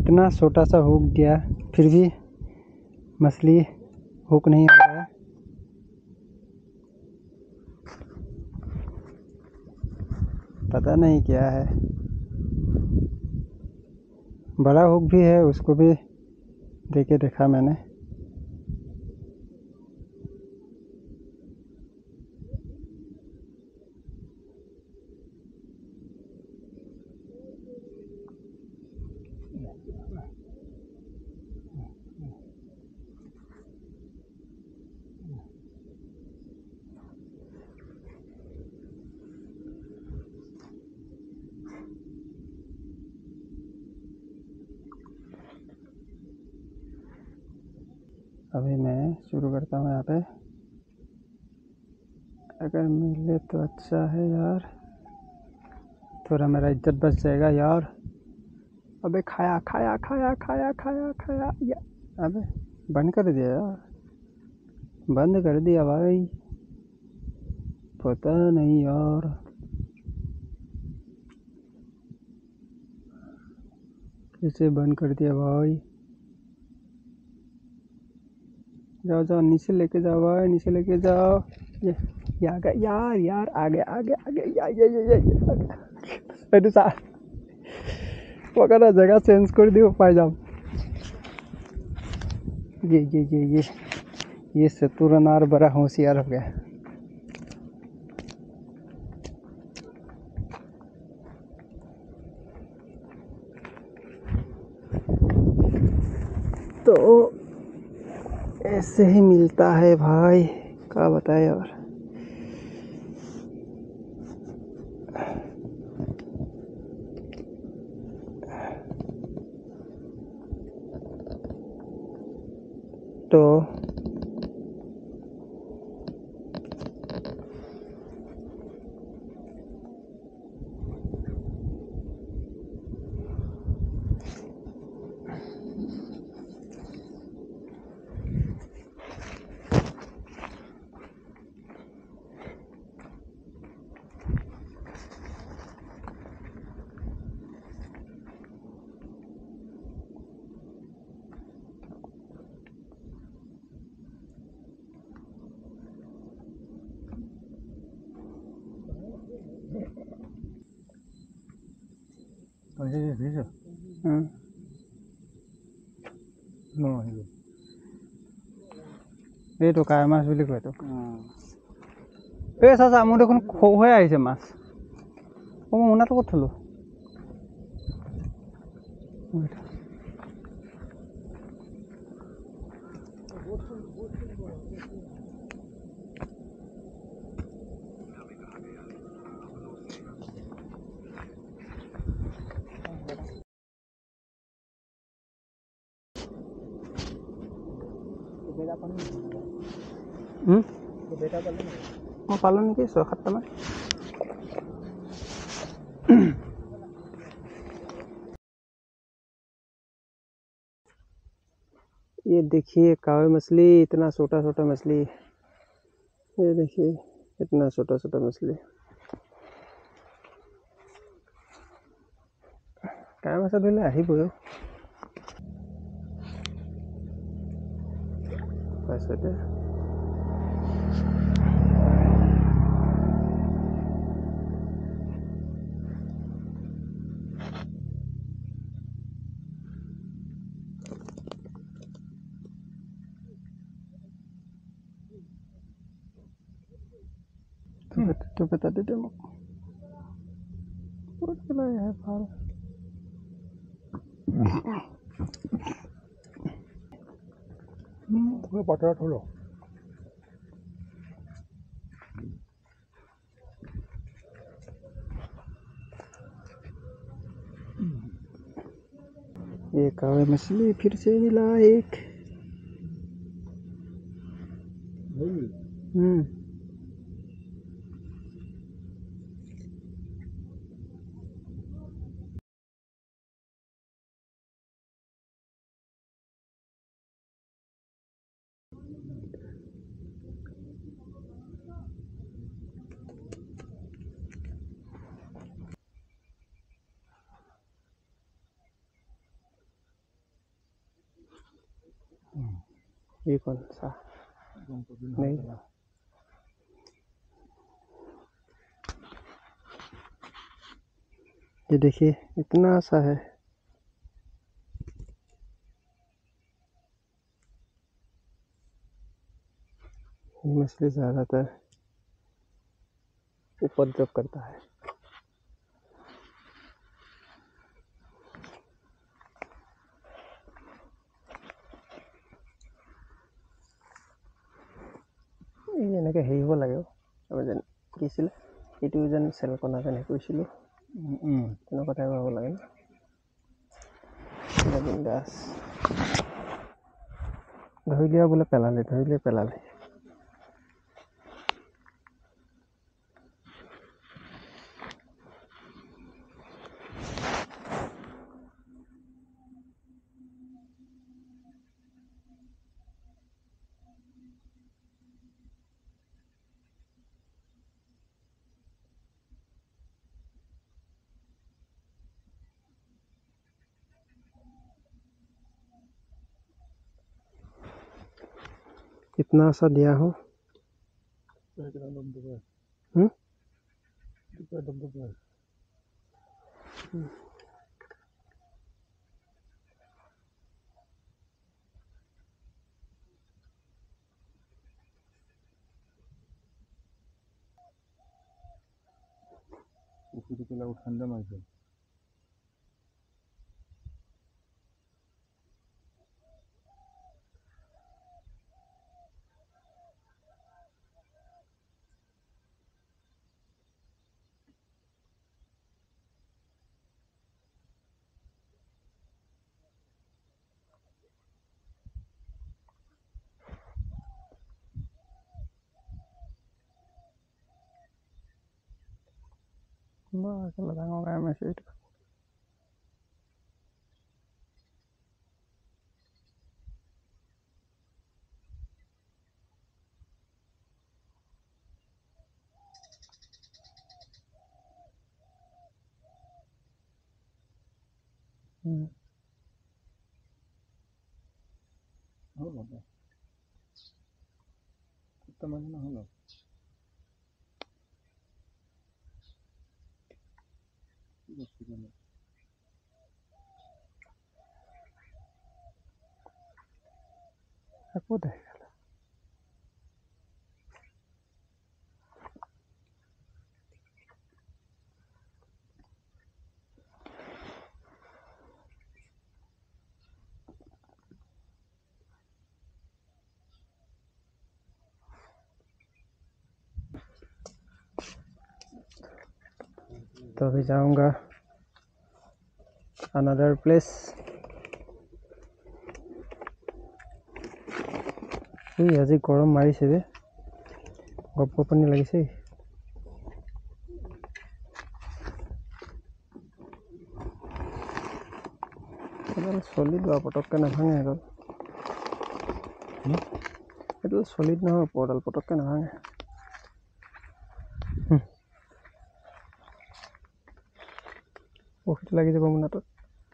इतना छोटा सा हुक गया, फिर भी मछली हुक नहीं आ रहा है। पता नहीं क्या है। बड़ा हुक भी है, उसको भी देके देखा मैंने। अभी मैं शुरू करता हूँ यहाँ पे। अगर मिले तो अच्छा है यार, थोड़ा मेरा इज्जत बच जाएगा यार। अबे खाया खाया खाया खाया खाया खाया या, अबे बंद कर दिया यार, बंद कर दिया भाई। पता नहीं यार, कैसे बंद कर दिया भाई। जाओ जाओ नीचे लेके जाओ भाई, नीचे लेके जाओ। ये आ गया यार, यार आगे आगे आगे ये सा जगह चेंज कर दी पाई जाओ। ये शत्रुनार बड़ा होशियार हो गया। तो ऐसे ही मिलता है भाई, क्या बताए यार। तो এইটো কাই মাছ বুলি কয় তো। এই চাচা মোৰ দেখোন খৌ হৈ আহিছে মাছ। মই মোনাটো ক'ত থলো? मैं पालो नहीं 6-7 में। ये देखिए कावे मछली, इतना छोटा छोटा मछली। ये देखिए इतना छोटा छोटा मछली। कावे माछ धरिले আহিবই। পাইছতে तो बता दे मुझे। बहुत चला है फाल। वो पटरा थोड़ा। ये कावे मछली फिर से मिला एक। ये कौन सा नहीं, ये देखिए इतना सा है। मछली ज़्यादातर उपद्रव करता है। এনেকৈ হেৰি হ'ব লাগে যেন কি আছিলে এইটো যেন চেলকনা যেন কৈছিলোঁ তেনেকুৱা টাইপৰ হ'ব লাগে ন। বিন্দাছ ধৰিলে বোলে পেলালে। कितना सा दिया हो ঠান্ডা মারছে। ডাঙৰ কাম আছে এইটো। নহ'ল আকৌ দেখা तो अभी जाऊंगा अनदर प्लेस। আজি গৰম মাৰিছে বে, গপগপনি লাগিছে। এডাল চলিড বা পটককৈ নাভাঙে। এডাল চলিড নহয়, ওপৰডাল পটককৈ নাভাঙে। বহুত লাগি যাব মোৰ নাটত।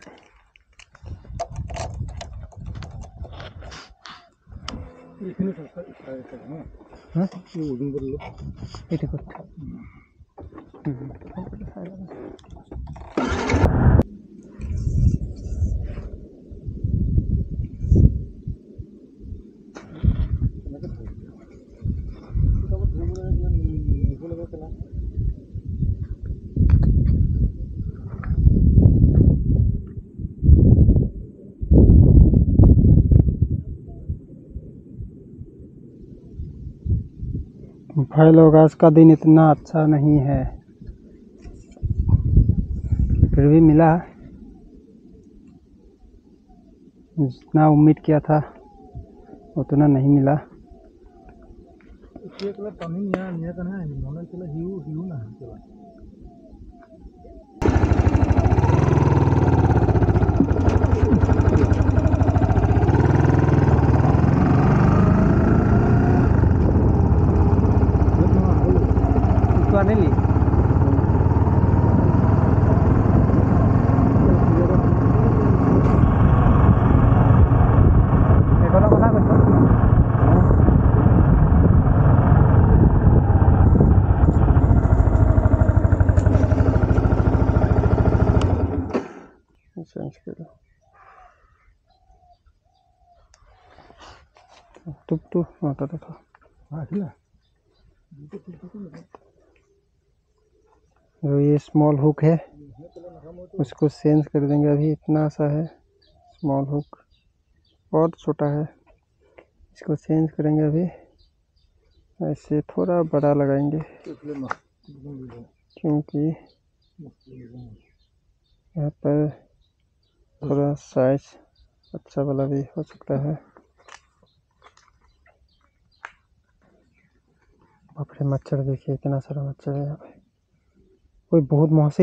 এইটো কথা भाई लोग, आज का दिन इतना अच्छा नहीं है, फिर भी मिला। जितना उम्मीद किया था उतना नहीं मिला। नहीं ली तू होता देखो। जो ये स्मॉल हुक है उसको चेंज कर देंगे। अभी इतना सा है स्मॉल हुक, बहुत छोटा है, इसको चेंज करेंगे। अभी ऐसे थोड़ा बड़ा लगाएंगे क्योंकि यहाँ पर थोड़ा साइज अच्छा वाला भी हो सकता है। बाप रे, मच्छर देखिए, इतना सारा मच्छर है यहाँ पे। कोई बहुत मौसी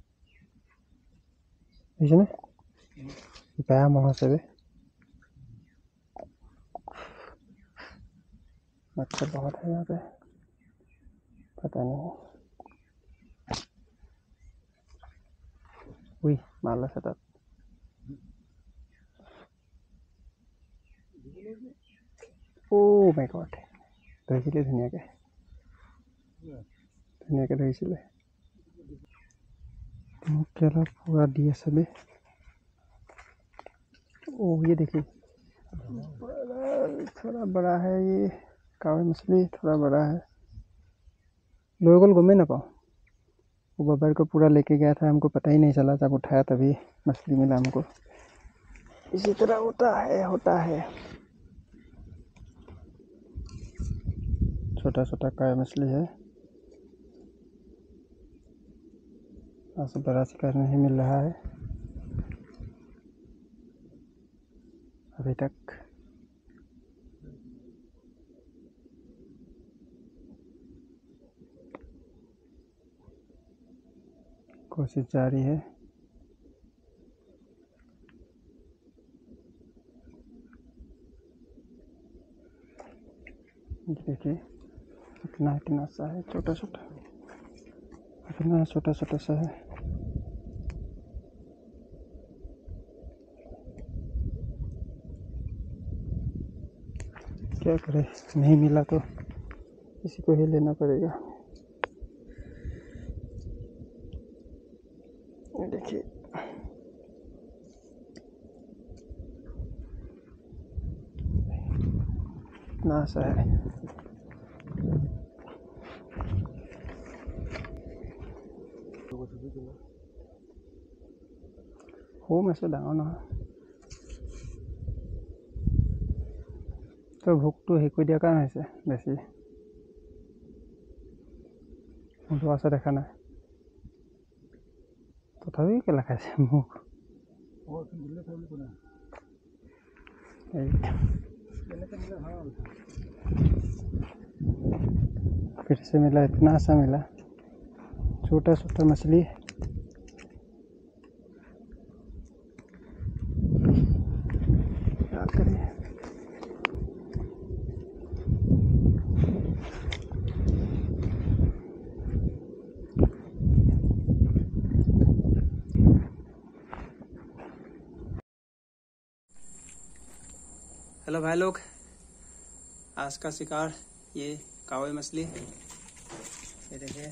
ना बया मौसे बे, मच्छर बहुत है यहाँ पे, पता नहीं। उई मारला सतत। ओ माय गॉड, धोइছিলে धुनीয়াকে, ধুনীয়াকে ধৰিছিলে। केला पूरा दी है सभी। ओ ये देखिए, थोड़ा बड़ा है ये कावई मछली, थोड़ा बड़ा है। लोगों को घूमे ना पाओ, वो बबर को पूरा लेके गया था, हमको पता ही नहीं चला, जब उठाया तभी मछली मिला हमको। इसी तरह होता है। छोटा छोटा काया मछली है, ऐसे बड़ा शिकार नहीं मिल रहा है अभी तक। कोशिश जारी है। देखिए इतना सा है, छोटा छोटा, इतना छोटा छोटा सा है। क्या करे, नहीं मिला तो किसी को ही लेना पड़ेगा। देखिए इतना सा है। हो में से डाঙर নহয় তো ভোকটো হেৰি কৰি দিয়াৰ কাৰণে হৈছে বেছি। মোৰতো আছে দেখা নাই, তথাপিও কেলা খাইছে মোক। फिर से मिला, इतना सा मिला, छोटा छोटा मछली। क्या करें, हेलो भाई लोग, आज का शिकार ये कावई मछली। ये देखिए,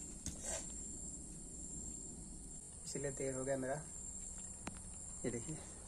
इसीलिए देर हो गया मेरा। ये देखिए